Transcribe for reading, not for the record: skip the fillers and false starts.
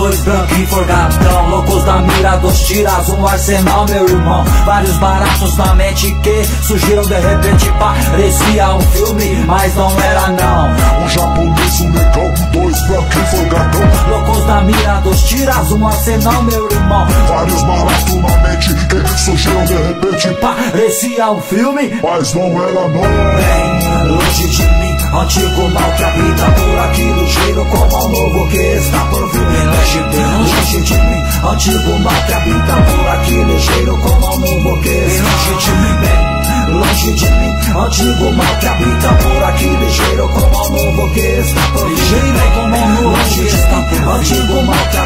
dois branquinhos forgatão, loucos da mira dos tiras, um arsenal, meu irmão. Vários baratos na mente que surgiram de repente, parecia um filme, mas não era não. Um japonês, um negão, dois branquinhos forgatão, loucos da mira dos tiras, um arsenal, meu irmão. vários baratos na mente que surgiram de repente, Parecia um filme, mas não era não. bem longe de mim, antigo mal que habita por aqui, ligeiro como ao novo que está por vir. Longe de mim, antigo mal que habita por aqui, ligeiro como ao novo que está longe de mim. Bem longe de mim, antigo mal que habita por aqui, ligeiro como ao novo que está por vir. Ligeiro como ao novo que está por vir. Antigo mal que